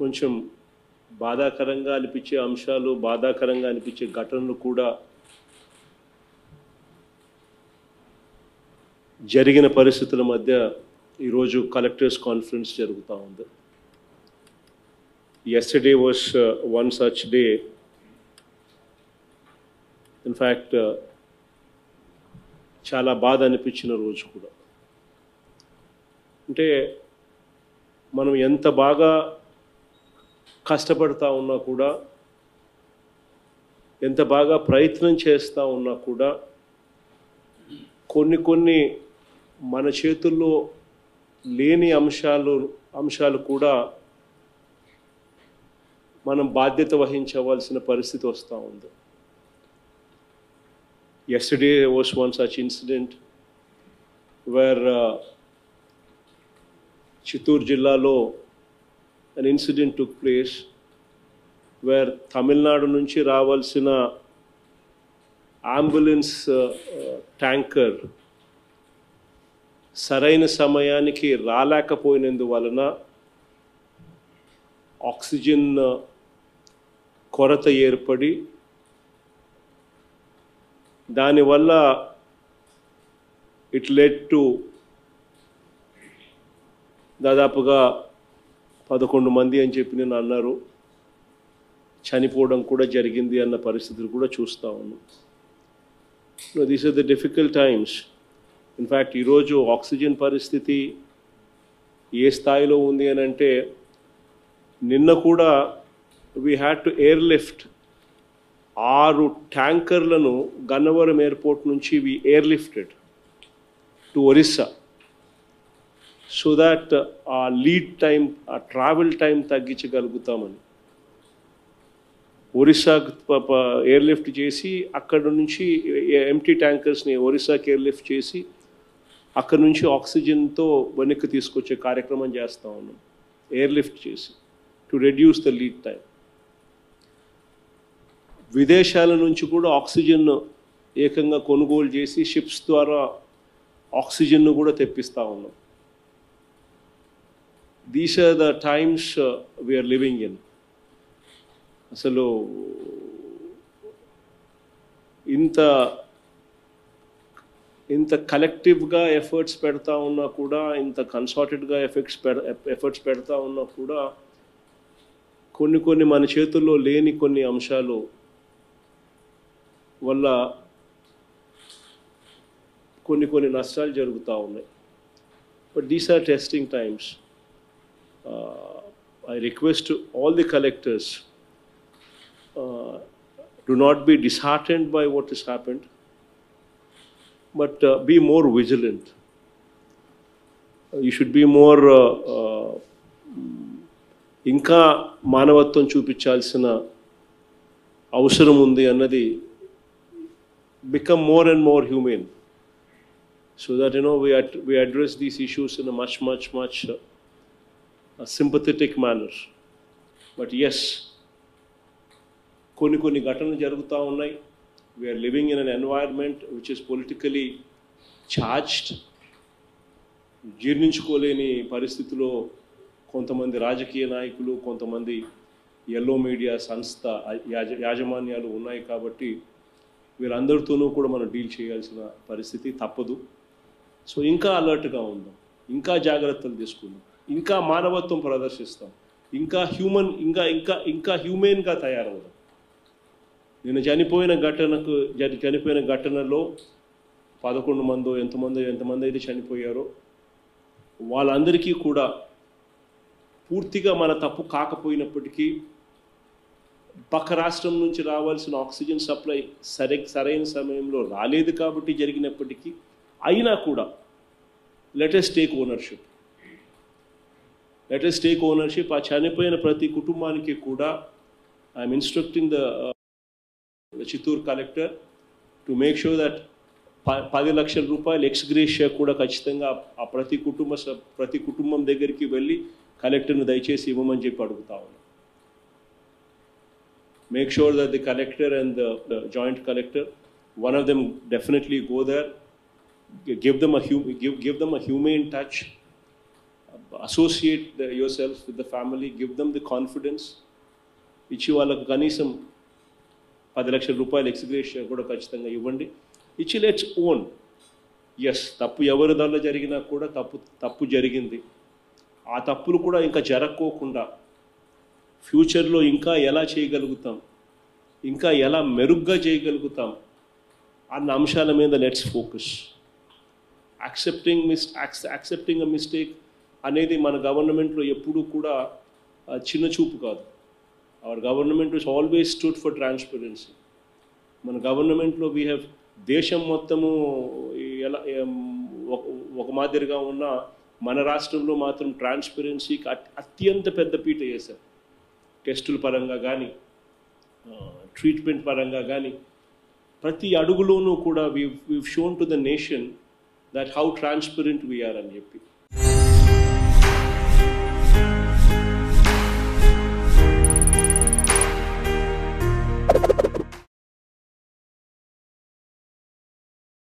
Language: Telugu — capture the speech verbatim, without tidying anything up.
కొంచెం బాధాకరంగా అనిపించే అంశాలు, బాధాకరంగా అనిపించే ఘటనలు కూడా జరిగిన పరిస్థితుల మధ్య ఈరోజు కలెక్టర్స్ కాన్ఫరెన్స్ జరుగుతూ ఉంది. Yesterday was uh, one such day. In fact, uh, చాలా బాధ అనిపించిన రోజు కూడా. అంటే మనం ఎంత బాగా కష్టపడతా ఉన్నా కూడా, ఎంత బాగా ప్రయత్నం చేస్తూ ఉన్నా కూడా కొన్ని కొన్ని మన చేతుల్లో లేని అంశాలు అంశాలు కూడా మనం బాధ్యత వహించవలసిన పరిస్థితి వస్తూ ఉంది. Yesterday was one such incident where uh, Chittoor జిల్లాలో an incident took place where Tamil Nadu నుంచి రావాల్సిన అంబులెన్స్ ట్యాంకర్ సరైన సమయానికి రాలేకపోయినందువలన ఆక్సిజన్ కొరత ఏర్పడి దానివల్ల ఇట్ లెడ్ టు దాదాపుగా పదకొండు మంది అని చెప్పి నేను అన్నారు, చనిపోవడం కూడా జరిగింది అన్న పరిస్థితులు కూడా చూస్తూ ఉన్నాం. These are the difficult times. In fact ఈరోజు ఆక్సిజన్ పరిస్థితి ఏ స్థాయిలో ఉంది అని అంటే, నిన్న కూడా we had to airlift ఆరు ట్యాంకర్లను గన్నవరం ఎయిర్పోర్ట్ నుంచి we airlifted to Orissa so that uh lead time, uh travel time తగ్గించగలుగుతామని. ఒరిస్సా ఎయిర్ లిఫ్ట్ చేసి అక్కడ నుంచి ఎంటీ ట్యాంకర్స్ని ఒరిస్సాకి ఎయిర్ లిఫ్ట్ చేసి అక్కడ నుంచి ఆక్సిజన్తో వెనక్కి తీసుకొచ్చే కార్యక్రమం చేస్తూ ఉన్నాం, ఎయిర్ లిఫ్ట్ చేసి to reduce the lead time. విదేశాల నుంచి కూడా ఆక్సిజన్ ఏకంగా కొనుగోలు చేసి షిప్స్ ద్వారా ఆక్సిజన్ను కూడా తెప్పిస్తూ ఉన్నాం. These are the times we are living in. అసలు ఇంత ఇంత కలెక్టివ్గా ఎఫర్ట్స్ పెడతా ఉన్నా కూడా, ఇంత కన్సార్టెడ్గా ఎఫెక్ట్స్ పెడ ఎఫర్ట్స్ పెడతా ఉన్నా కూడా కొన్ని కొన్ని మన చేతుల్లో లేని కొన్ని అంశాలు వల్ల కొన్ని కొన్ని నష్టాలు జరుగుతూ ఉన్నాయి. But these are testing times. I request all the collectors, do not be disheartened by what has happened, but uh, be more vigilant. Uh, you should be more uh, uh, ఇంకా మానవత్వం చూపించాల్సిన అవసరం ఉంది అన్నది, become more and more humane so that you know we ad we address these issues in a much much much uh, a sympathetic manner. But yes, కొన్ని కొన్ని ఘటనలు జరుగుతూ ఉన్నాయి. We are living in an environment which is politically charged. జీర్ణించుకోలేని పరిస్థితిలో కొంతమంది రాజకీయ నాయకులు, కొంతమంది ఎల్లో మీడియా సంస్థ యాజ యాజమాన్యాలు ఉన్నాయి. కాబట్టి వీరందరితోనూ కూడా మనం డీల్ చేయాల్సిన పరిస్థితి తప్పదు. సో ఇంకా అలర్ట్గా ఉందాం, ఇంకా జాగ్రత్తలు తీసుకుందాం, ఇంకా మానవత్వం ప్రదర్శిస్తాం, ఇంకా హ్యూమన్ ఇంకా ఇంకా ఇంకా హ్యూమెన్గా తయారవుదాం. నేను చనిపోయిన ఘటనకు చనిపోయిన ఘటనలో పదకొండు మందో ఎంతమంది ఎంతమంది అయితే చనిపోయారో వాళ్ళందరికీ కూడా పూర్తిగా మన తప్పు కాకపోయినప్పటికీ పక్క రాష్ట్రం నుంచి రావాల్సిన ఆక్సిజన్ సప్లై సరే సరైన సమయంలో రాలేదు కాబట్టి జరిగినప్పటికీ అయినా కూడా let us take ownership let us take ownership ఆ చనిపోయిన ప్రతి కుటుంబానికి కూడా I'm instructing the Chittoor collector to make sure that పది లక్షల రూపాయలు ఎక్స్గ్రేషియా కూడా ఖచ్చితంగా ఆ ప్రతి కుటుంబ ప్రతి కుటుంబం దగ్గరికి వెళ్ళి కలెక్టర్ను దయచేసి ఇవ్వమని చెప్పి అడుగుతా ఉన్నాను. Make sure that the collector and the, the joint collector, one of them definitely go there, give them a give give them a humane touch, associate yourself with the family, give them the confidence, ఇచ్చి వాళ్ళకు కనీసం పది లక్షల రూపాయలు ఎక్స్గ్రేషియా కూడా ఖచ్చితంగా ఇవ్వండి. ఇచ్చి లెట్స్ ఓన్, ఎస్ తప్పు ఎవరి దానిలో జరిగినా కూడా తప్పు తప్పు జరిగింది, ఆ తప్పులు కూడా ఇంకా జరగకోకుండా ఫ్యూచర్లో ఇంకా ఎలా చేయగలుగుతాం, ఇంకా ఎలా మెరుగ్గా చేయగలుగుతాం అన్న అంశాల మీద let's focus. Accepting miss accepting a mistake అనేది మన గవర్నమెంట్లో ఎప్పుడూ కూడా చిన్న చూపు కాదు. Our government is always stood for transparency. మన గవర్నమెంట్లో వీ హ్యావ్ దేశం మొత్తము ఎలా ఒక మాదిరిగా ఉన్న మన రాష్ట్రంలో మాత్రం ట్రాన్స్పరెన్సీకి అత్యంత పెద్ద పీట వేశారు. టెస్టుల పరంగా కానీ, ట్రీట్మెంట్ పరంగా కానీ, ప్రతి అడుగులోనూ కూడా we we shown to the nation that how transparent we are అని చెప్పి.